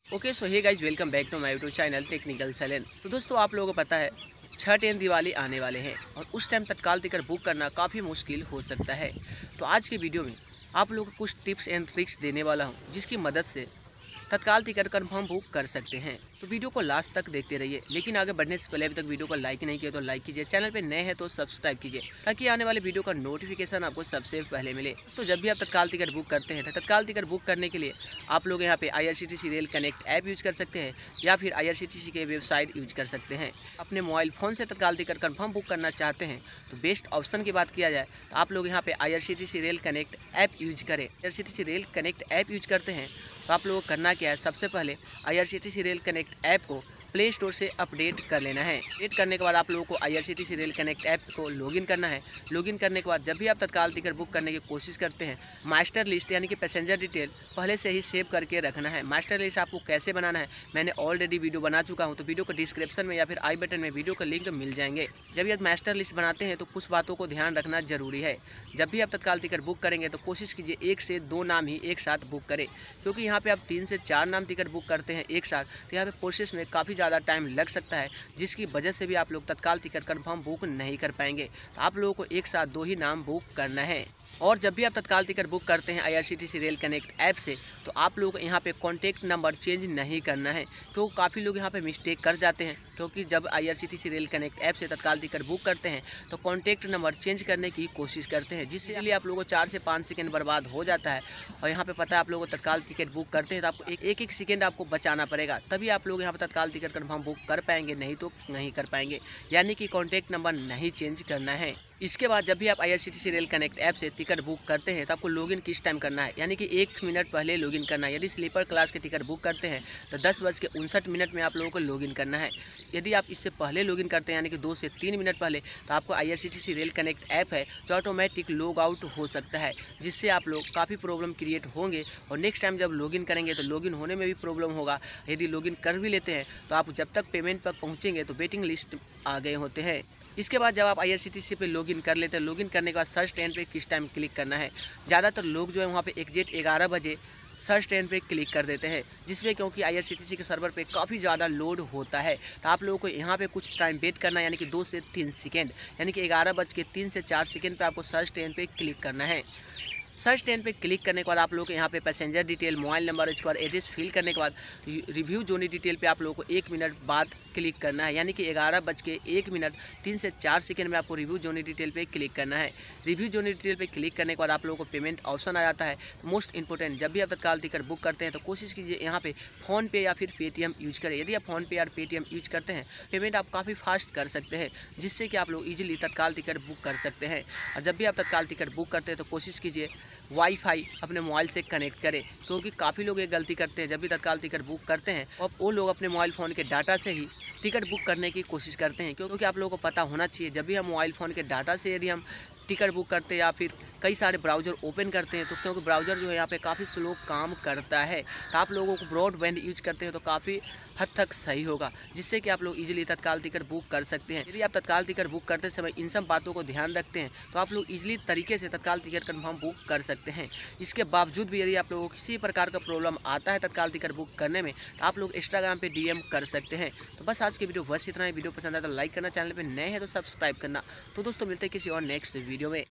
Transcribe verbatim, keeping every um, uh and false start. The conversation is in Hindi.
Okay so hey guys welcome back to my YouTube channel technical सैलेन। तो दोस्तों आप लोगों को पता है छठ टेन दिवाली आने वाले हैं और उस टाइम तत्काल टिकट बुक करना काफ़ी मुश्किल हो सकता है। तो आज के वीडियो में आप लोगों को कुछ टिप्स एंड ट्रिक्स देने वाला हूं जिसकी मदद से तत्काल टिकट कंफर्म बुक कर सकते हैं। तो वीडियो को लास्ट तक देखते रहिए, लेकिन आगे बढ़ने से पहले अभी तक वीडियो को लाइक नहीं किया तो लाइक कीजिए, चैनल पे नए हैं तो सब्सक्राइब कीजिए ताकि आने वाले वीडियो का नोटिफिकेशन आपको सबसे पहले मिले। तो जब भी आप तत्काल टिकट बुक करते हैं तो तत्काल टिकट बुक करने के लिए आप लोग यहाँ पे I R C T C rail connect app use कर सकते हैं या फिर आई आर सी टी सी के वेबसाइट यूज कर सकते हैं। अपने मोबाइल फ़ोन से तत्काल टिकट कंफर्म बुक करना चाहते हैं तो बेस्ट ऑप्शन की बात किया जाए तो आप लोग यहाँ पे I R C T C rail connect app use करें। I R C T C rail connect app use करते हैं तो आप लोगों को करना क्या है, सबसे पहले I R C T C rail connect app को प्ले स्टोर से अपडेट कर लेना है। अपडेट करने के बाद आप लोगों को I R C T C rail connect app को लॉगिन करना है। लॉगिन करने के बाद जब भी आप तत्काल टिकट बुक करने की कोशिश करते हैं, मास्टर लिस्ट यानी कि पैसेंजर डिटेल पहले से ही सेव करके रखना है। मास्टर लिस्ट आपको कैसे बनाना है मैंने ऑलरेडी वीडियो बना चुका हूँ, तो वीडियो को डिस्क्रिप्शन में या फिर आई बटन में वीडियो का लिंक मिल जाएंगे। जब भी आप मास्टर लिस्ट बनाते हैं तो कुछ बातों को ध्यान रखना जरूरी है। जब भी आप तत्काल टिकट बुक करेंगे तो कोशिश कीजिए एक से दो नाम ही एक साथ बुक करें, क्योंकि यहाँ पे आप तीन से चार नाम टिकट बुक करते हैं एक साथ तो यहाँ पे प्रोसेस में काफ़ी ज़्यादा टाइम लग सकता है, जिसकी वजह से भी आप लोग तत्काल टिकट कंफर्म बुक नहीं कर पाएंगे। तो आप लोगों को एक साथ दो ही नाम बुक करना है। और जब भी आप तत्काल टिकट बुक करते हैं I R C T C rail connect app से तो आप लोग यहाँ पे कॉन्टैक्ट नंबर चेंज नहीं करना है, क्योंकि काफ़ी लोग यहाँ पे मिस्टेक कर जाते हैं। क्योंकि जब I R C T C rail connect app से तत्काल टिकट बुक करते हैं तो कॉन्टैक्ट नंबर चेंज करने की कोशिश करते हैं, जिससे लिए आप लोगों को चार से पाँच सेकंड बर्बाद हो जाता है। और यहाँ पे पता है आप लोगों को तत्काल टिकट बुक करते हैं तो आपको एक एक, एक सेकेंड आपको बचाना पड़ेगा, तभी आप लोग यहाँ पर तत्काल टिकट कन्फर्म बुक कर पाएंगे, नहीं तो नहीं कर पाएंगे। यानी कि कॉन्टैक्ट नंबर नहीं चेंज करना है। इसके बाद जब भी आप I R C T C rail connect app से टिकट बुक करते हैं तो आपको लॉगिन किस टाइम करना है, यानी कि एक मिनट पहले लॉगिन करना है। यदि स्लीपर क्लास के टिकट बुक करते हैं तो दस बज के उनसठ मिनट में आप लोगों को लॉगिन करना है। यदि आप इससे पहले लॉगिन करते हैं यानी कि दो से तीन मिनट पहले तो आपको I R C T C rail connect app है जो ऑटोमेटिक लॉग आउट हो सकता है, जिससे आप लोग काफ़ी प्रॉब्लम क्रिएट होंगे और नेक्स्ट टाइम जब लॉगिन करेंगे तो लॉगिन होने में भी प्रॉब्लम होगा। यदि लॉगिन कर भी लेते हैं तो आप जब तक पेमेंट पर पहुँचेंगे तो वेटिंग लिस्ट आ गए होते हैं। इसके बाद जब आप आई आर सी टी सी पे लॉगिन कर लेते हैं, लॉगिन करने के बाद सर्च ट्रेन पे किस टाइम क्लिक करना है। ज़्यादातर लोग जो है वहाँ पे एग्जैक्ट ग्यारह बजे सर्च ट्रेन पे क्लिक कर देते हैं, जिसमें क्योंकि आई आर सी टी सी के सर्वर पे काफ़ी ज़्यादा लोड होता है तो आप लोगों को यहाँ पे कुछ टाइम वेट करना है, यानी कि दो से तीन सेकेंड यानी कि ग्यारह बज के तीन से चार सेकेंड पे आपको सर्च ट्रेन पे क्लिक करना है। सर्च ट्रेन पे क्लिक करने के बाद आप लोग को यहाँ पे पैसेंजर डिटेल, मोबाइल नंबर, उसके बाद एड्रेस फिल करने के बाद रिव्यू जोनी डिटेल पे आप लोगों को एक मिनट बाद क्लिक करना है, यानी कि ग्यारह बज के एक मिनट तीन से चार सेकंड में आपको रिव्यू जोनी डिटेल पे क्लिक करना है। रिव्यू जोनी डिटेल पे क्लिक करने के बाद आप लोगों को पेमेंट ऑप्शन आ जाता है। मोस्ट इंपॉर्टेंट, जब भी आप तत्काल टिकट बुक करते हैं तो कोशिश कीजिए यहाँ पे फ़ोन पे या फिर पेटीएम यूज करें। यदि आप फ़ोन पे या पेटीएम यूज करते हैं पेमेंट आप काफ़ी फास्ट कर सकते हैं, जिससे कि आप लोग ईजिली तत्काल टिकट बुक कर सकते हैं। और जब भी आप तत्काल टिकट बुक करते हैं तो कोशिश कीजिए वाईफाई अपने मोबाइल से कनेक्ट करें, क्योंकि काफ़ी लोग ये गलती करते हैं। जब भी तत्काल टिकट बुक करते हैं अब वो लोग अपने मोबाइल फ़ोन के डाटा से ही टिकट बुक करने की कोशिश करते हैं, क्योंकि आप लोगों को पता होना चाहिए जब भी हम मोबाइल फ़ोन के डाटा से यदि हम टिकट बुक करते हैं या फिर कई सारे ब्राउज़र ओपन करते हैं तो क्योंकि ब्राउज़र जो है यहाँ पे काफ़ी स्लो काम करता है, तो आप लोगों को ब्रॉडबैंड यूज करते हैं तो काफ़ी हद तक सही होगा, जिससे कि आप लोग इजीली तत्काल टिकट बुक कर सकते हैं। यदि आप तत्काल टिकट बुक करते समय इन सब बातों को ध्यान रखते हैं तो आप लोग इजीली तरीके से तत्काल टिकट कंफर्म बुक कर सकते हैं। इसके बावजूद भी यदि आप लोगों को किसी प्रकार का प्रॉब्लम आता है तत्काल टिकट बुक करने में तो आप लोग इंस्टाग्राम पे डी एम कर सकते हैं। तो बस आज की वीडियो बस इतना ही। वीडियो पसंद आया तो लाइक करना, चैनल पर नए हैं तो सब्सक्राइब करना। तो दोस्तों मिलते हैं किसी और नेक्स्ट वीडियो में।